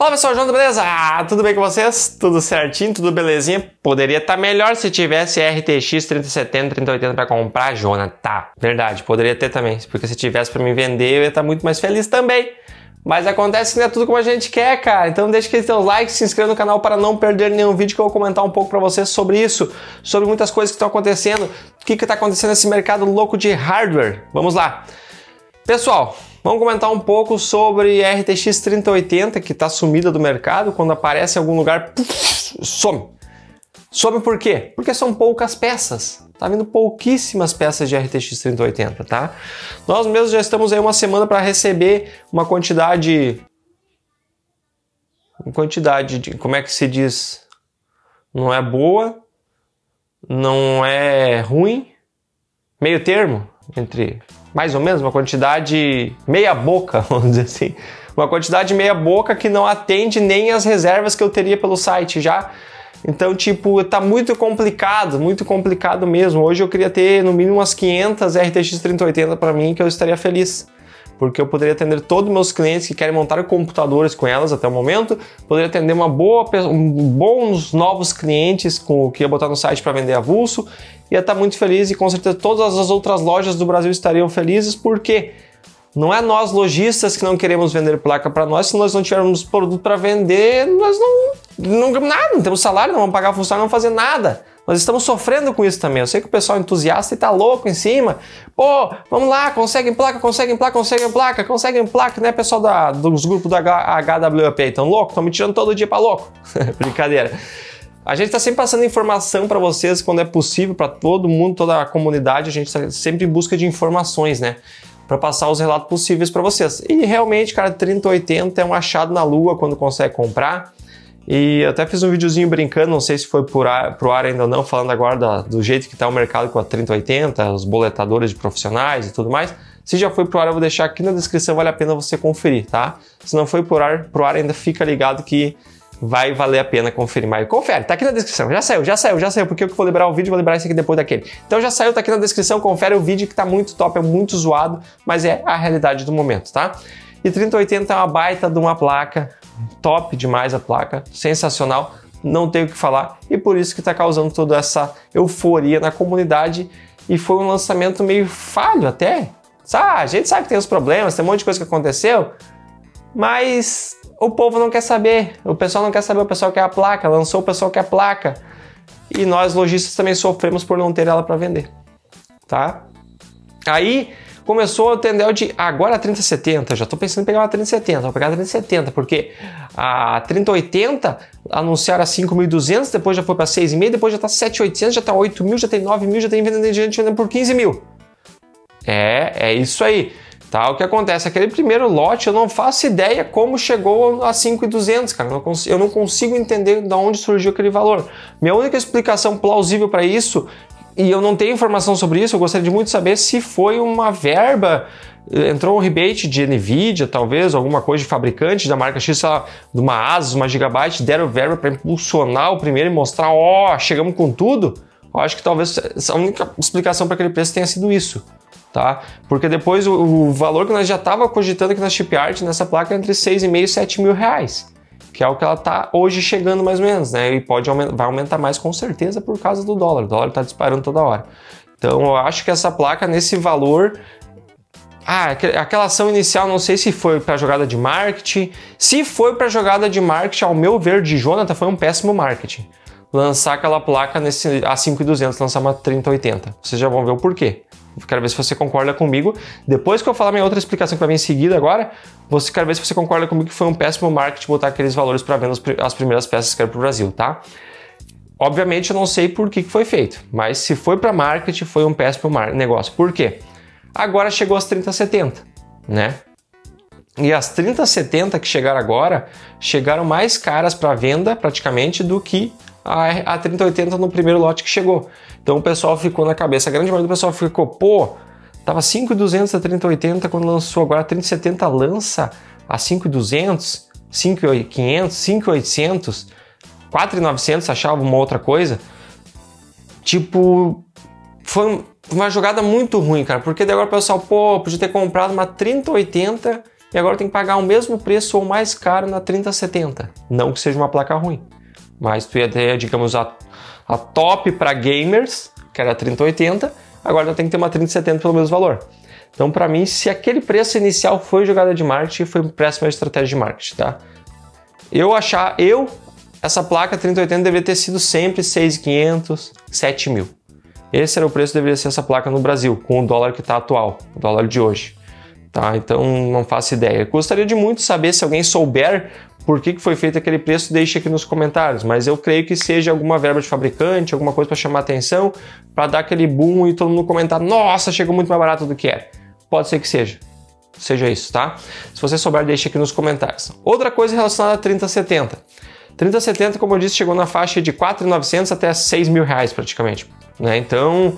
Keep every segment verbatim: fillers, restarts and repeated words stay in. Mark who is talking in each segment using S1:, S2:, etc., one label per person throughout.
S1: Fala pessoal, João, beleza? Ah, tudo bem com vocês? Tudo certinho, tudo belezinha? Poderia estar melhor se tivesse R T X trinta setenta, trinta oitenta para comprar, Jonathan. Tá, verdade, poderia ter também, porque se tivesse para me vender eu ia estar muito mais feliz também. Mas acontece que não é tudo como a gente quer, cara. Então deixa aquele teu like, se inscreva no canal para não perder nenhum vídeo que eu vou comentar um pouco para vocês sobre isso, sobre muitas coisas que estão acontecendo, o que está acontecendo nesse mercado louco de hardware. Vamos lá. Pessoal, vamos comentar um pouco sobre R T X trinta oitenta, que está sumida do mercado. Quando aparece em algum lugar, puff, some. Some por quê? Porque são poucas peças. Tá vindo pouquíssimas peças de R T X trinta oitenta, tá? Nós mesmos já estamos aí uma semana para receber uma quantidade... Uma quantidade de... Como é que se diz? Não é boa, não é ruim, meio termo, entre... mais ou menos, uma quantidade meia boca, vamos dizer assim. Uma quantidade meia boca que não atende nem as reservas que eu teria pelo site já. Então, tipo, tá muito complicado, muito complicado mesmo. Hoje eu queria ter no mínimo umas quinhentas R T X trinta oitenta para mim, que eu estaria feliz. Porque eu poderia atender todos os meus clientes que querem montar computadores com elas até o momento. Poderia atender uma boa, um, bons novos clientes com o que ia botar no site para vender avulso. Ia estar muito feliz e com certeza todas as outras lojas do Brasil estariam felizes, porque não é nós lojistas que não queremos vender placa para nós. Se nós não tivermos produto para vender, nós não, não nada, não temos salário, não vamos pagar funcionário, não vamos fazer nada. Nós estamos sofrendo com isso também. Eu sei que o pessoal entusiasta e tá louco em cima. Pô, vamos lá, conseguem placa, conseguem placa, conseguem placa, conseguem placa, né, pessoal da, dos grupos da H W P? Tão louco? Estão me tirando todo dia para louco. Brincadeira. A gente está sempre passando informação para vocês quando é possível, para todo mundo, toda a comunidade. A gente está sempre em busca de informações, né? Para passar os relatos possíveis para vocês. E realmente, cara, trinta oitenta é um achado na lua quando consegue comprar. E eu até fiz um videozinho brincando, não sei se foi por ar, pro ar ainda ou não, falando agora da, do jeito que está o mercado com a trinta oitenta, os boletadores de profissionais e tudo mais. Se já foi pro ar, eu vou deixar aqui na descrição, vale a pena você conferir, tá? Se não foi por ar, pro ar ainda fica ligado que vai valer a pena conferir mais. Confere, tá aqui na descrição. Já saiu, já saiu, já saiu, porque eu vou liberar o vídeo, vou liberar isso aqui depois daquele. Então já saiu, tá aqui na descrição, confere o vídeo que tá muito top, é muito zoado, mas é a realidade do momento, tá? E trinta oitenta é uma baita de uma placa, top demais a placa, sensacional, não tenho o que falar, e por isso que tá causando toda essa euforia na comunidade, e foi um lançamento meio falho até. Sabe, a gente sabe que tem os problemas, tem um monte de coisa que aconteceu, mas o povo não quer saber, o pessoal não quer saber, o pessoal quer a placa, lançou, o pessoal quer a placa. E nós lojistas também sofremos por não ter ela para vender, tá? Aí começou a tendel de agora a trinta setenta, já tô pensando em pegar uma trinta setenta, vou pegar a trinta setenta, porque a trinta oitenta anunciaram a cinco mil e duzentos, depois já foi para seis mil, depois já tá sete mil e oitocentos, já tá oito mil, já tem nove mil, já tem vendendo gente vendendo por quinze mil. É, é isso aí. Tá, o que acontece? Aquele primeiro lote eu não faço ideia como chegou a cinco mil e duzentos, cara. Eu não, consigo, eu não consigo entender de onde surgiu aquele valor. Minha única explicação plausível para isso, e eu não tenho informação sobre isso, eu gostaria de muito saber se foi uma verba, entrou um rebate de Nvidia, talvez, alguma coisa de fabricante da marca X, de uma Asus, uma Gigabyte, deram verba para impulsionar o primeiro e mostrar, ó, oh, chegamos com tudo. Eu acho que talvez a única explicação para aquele preço tenha sido isso. Tá? Porque depois o, o valor que nós já estava cogitando aqui na Shipyard nessa placa é entre seis mil e sete mil reais, que é o que ela está hoje chegando mais ou menos, né? E pode aumentar, vai aumentar mais com certeza por causa do dólar. O dólar está disparando toda hora. Então eu acho que essa placa nesse valor, ah, aquela ação inicial não sei se foi para jogada de marketing. Se foi para jogada de marketing, ao meu ver, de Jonathan, foi um péssimo marketing. Lançar aquela placa nesse a cinco mil e duzentos, lançar uma trinta oitenta. Vocês já vão ver o porquê. Quero ver se você concorda comigo. Depois que eu falar minha outra explicação que vai vir em seguida agora, você quero ver se você concorda comigo que foi um péssimo marketing botar aqueles valores para venda as primeiras peças que era para o Brasil, tá? Obviamente eu não sei por que foi feito, mas se foi para marketing foi um péssimo negócio. Por quê? Agora chegou as trinta setenta, né? E as trinta setenta que chegaram agora, chegaram mais caras para venda praticamente do que a, a trinta oitenta no primeiro lote que chegou. Então o pessoal ficou na cabeça, a grande maioria do pessoal ficou, pô, tava cinco mil e duzentos a trinta oitenta quando lançou, agora a trinta setenta lança a cinco mil e duzentos, cinco mil e quinhentos, cinco mil e oitocentos, quatro mil e novecentos, achava uma outra coisa. Tipo, foi uma jogada muito ruim, cara, porque daí agora o pessoal, pô, podia ter comprado uma trinta oitenta e agora tem que pagar o mesmo preço ou mais caro na trinta setenta. Não que seja uma placa ruim, mas tu ia ter, digamos, a, a top para gamers, que era a trinta oitenta, agora tem que ter uma trinta setenta pelo mesmo valor. Então, para mim, se aquele preço inicial foi jogada de marketing, foi uma péssima estratégia de marketing, tá? Eu achar, eu, essa placa trinta oitenta deveria ter sido sempre seis mil e quinhentos, sete mil. Esse era o preço que deveria ser essa placa no Brasil, com o dólar que está atual, o dólar de hoje. Tá? Então, não faço ideia. Eu gostaria de muito saber, se alguém souber por que foi feito aquele preço, deixe aqui nos comentários. Mas eu creio que seja alguma verba de fabricante, alguma coisa para chamar atenção, para dar aquele boom e todo mundo comentar, nossa, chegou muito mais barato do que era. Pode ser que seja. Seja isso, tá? Se você souber, deixe aqui nos comentários. Outra coisa relacionada a trinta setenta. trinta setenta, como eu disse, chegou na faixa de quatro mil e novecentos até seis mil reais praticamente. Né? Então,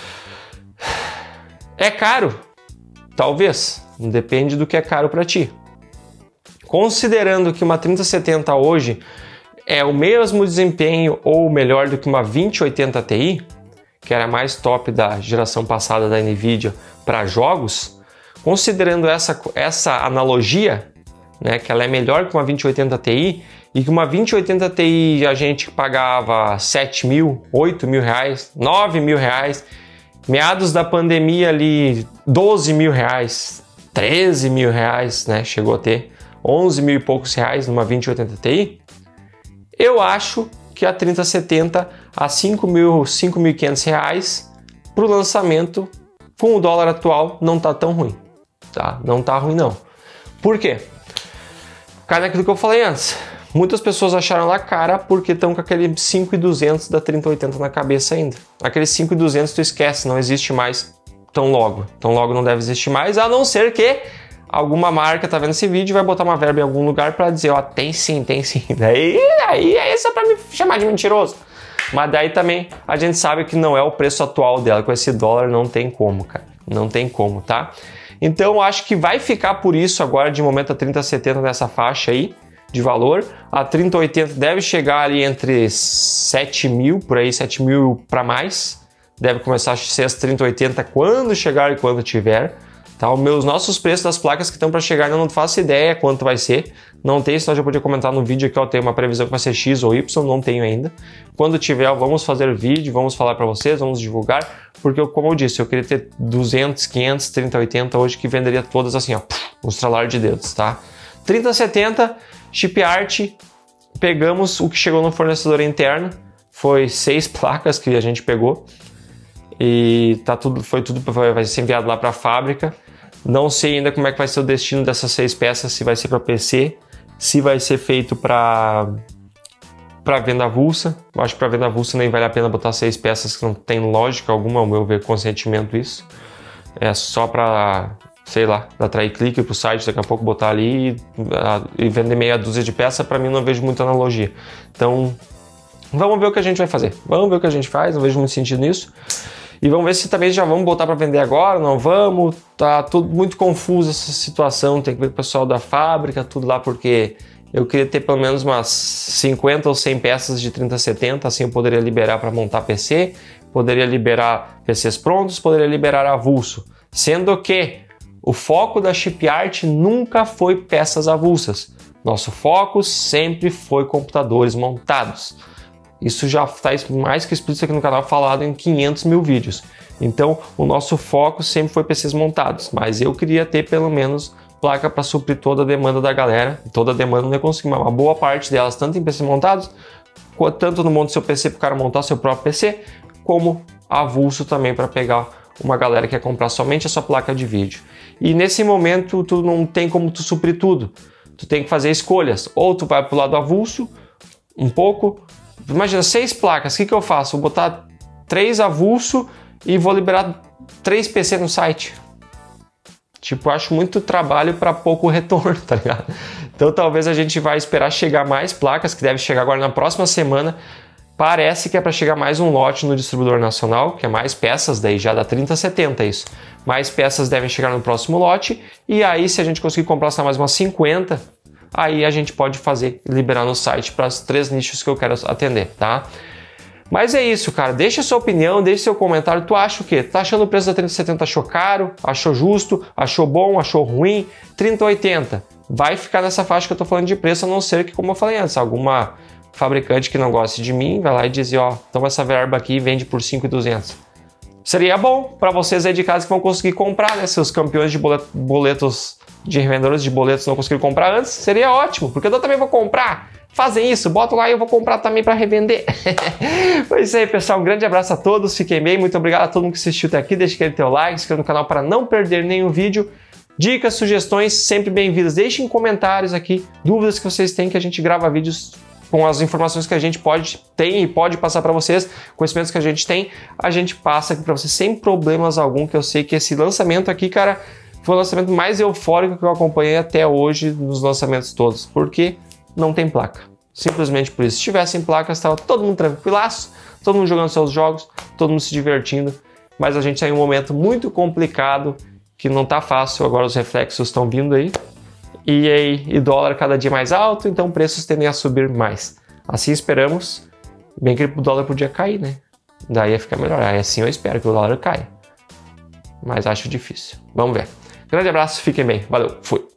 S1: é caro? Talvez. Depende do que é caro para ti. Considerando que uma trinta setenta hoje é o mesmo desempenho ou melhor do que uma vinte oitenta Ti, que era a mais top da geração passada da Nvidia para jogos, considerando essa, essa analogia, né, que ela é melhor que uma vinte oitenta Ti, e que uma vinte oitenta Ti a gente pagava sete mil, oito mil reais, nove mil reais, meados da pandemia ali doze mil reais, treze mil reais, né? Chegou a ter onze mil e poucos reais numa vinte oitenta Ti. Eu acho que a trinta setenta a cinco mil, cinco mil e quinhentos reais para o lançamento com o dólar atual não tá tão ruim, tá? Não tá ruim não. Por quê? Cai naquilo que eu falei antes. Muitas pessoas acharam lá cara porque estão com aquele cinco mil e duzentos da trinta oitenta na cabeça ainda. Aquele cinco mil e duzentos tu esquece, não existe mais tão logo. Tão logo não deve existir mais, a não ser que alguma marca tá vendo esse vídeo e vai botar uma verba em algum lugar para dizer, ó, tem sim, tem sim. Daí, aí é isso para me chamar de mentiroso. Mas daí também a gente sabe que não é o preço atual dela, com esse dólar não tem como, cara. Não tem como, tá? Então acho que vai ficar por isso agora de momento a trinta setenta nessa faixa aí de valor. A trinta oitenta deve chegar ali entre sete mil, por aí, sete mil para mais. Deve começar a ser as trinta oitenta quando chegar e quando tiver. Tá? Os meus, nossos preços das placas que estão para chegar, eu não faço ideia quanto vai ser. Não tenho, senão eu já podia comentar no vídeo aqui, ó, tem uma previsão que vai ser X ou Y, não tenho ainda. Quando tiver, vamos fazer vídeo, vamos falar para vocês, vamos divulgar, porque como eu disse, eu queria ter duzentos, quinhentos, trinta oitenta hoje que venderia todas assim, ó, um estralar de dedos, tá? trinta setenta, chip art, pegamos o que chegou no fornecedor interno, foi seis placas que a gente pegou e tá tudo, foi tudo, vai ser enviado lá para a fábrica. Não sei ainda como é que vai ser o destino dessas seis peças, se vai ser para P C, se vai ser feito para para venda avulsa. Eu acho que para venda avulsa nem vale a pena botar seis peças, que não tem lógica alguma, ao meu ver, consentimento isso. É só para, sei lá, atrair clique para o site, daqui a pouco botar ali e, e vender meia dúzia de peças, para mim não vejo muita analogia. Então, vamos ver o que a gente vai fazer. Vamos ver o que a gente faz, não vejo muito sentido nisso. E vamos ver se também já vamos botar para vender agora, não vamos. Tá tudo muito confuso essa situação, tem que ver com o pessoal da fábrica, tudo lá, porque eu queria ter pelo menos umas cinquenta ou cem peças de trinta setenta, assim eu poderia liberar para montar P C, poderia liberar P Cs prontos, poderia liberar avulso. Sendo que o foco da chip art nunca foi peças avulsas. Nosso foco sempre foi computadores montados. Isso já está mais que explícito aqui no canal, falado em quinhentos mil vídeos. Então, o nosso foco sempre foi P Cs montados, mas eu queria ter pelo menos placa para suprir toda a demanda da galera. Toda a demanda não ia conseguir, mas uma boa parte delas, tanto em P Cs montados, tanto no monte do seu P C para o cara montar seu próprio P C, como avulso também para pegar uma galera que quer comprar somente a sua placa de vídeo. E nesse momento, tu não tem como tu suprir tudo. Tu tem que fazer escolhas. Ou tu vai para o lado avulso, um pouco. Imagina, seis placas, o que, que eu faço? Vou botar três avulso e vou liberar três P C no site. Tipo, eu acho muito trabalho para pouco retorno, tá ligado? Então talvez a gente vai esperar chegar mais placas, que deve chegar agora na próxima semana. Parece que é para chegar mais um lote no distribuidor nacional, que é mais peças, daí já dá trinta setenta isso. Mais peças devem chegar no próximo lote, e aí se a gente conseguir comprar só mais umas cinquenta, aí a gente pode fazer, liberar no site para os três nichos que eu quero atender, tá? Mas é isso, cara. Deixa a sua opinião, deixa seu comentário. Tu acha o quê? Tá achando o preço da trinta setenta achou caro? Achou justo? Achou bom? Achou ruim? trinta oitenta. Vai ficar nessa faixa que eu tô falando de preço, a não ser que, como eu falei antes, alguma fabricante que não goste de mim vai lá e diz, ó, toma essa verba aqui e vende por cinco mil e duzentos. Seria bom para vocês aí de casa que vão conseguir comprar, né? Seus campeões de boletos, de revendedores de boletos não conseguiram comprar antes, seria ótimo, porque eu também vou comprar. Fazem isso, botam lá e eu vou comprar também para revender. Foi isso aí, pessoal. Um grande abraço a todos, fiquem bem. Muito obrigado a todo mundo que assistiu até aqui. Deixe aquele teu like, se inscreva no canal para não perder nenhum vídeo. Dicas, sugestões, sempre bem-vindas. Deixem comentários aqui, dúvidas que vocês têm, que a gente grava vídeos com as informações que a gente pode tem e pode passar para vocês, conhecimentos que a gente tem, a gente passa aqui para vocês sem problemas algum, que eu sei que esse lançamento aqui, cara, foi o lançamento mais eufórico que eu acompanhei até hoje nos lançamentos todos, porque não tem placa. Simplesmente por isso. Se tivessem placas, estava todo mundo tranquilaço, todo mundo jogando seus jogos, todo mundo se divertindo, mas a gente está em um momento muito complicado, que não tá fácil, agora os reflexos estão vindo aí, e aí e dólar cada dia mais alto, então preços tendem a subir mais. Assim esperamos, bem que o dólar podia cair, né? Daí ia ficar melhor, aí assim eu espero que o dólar caia, mas acho difícil. Vamos ver. Grande abraço, fiquem bem, valeu, fui!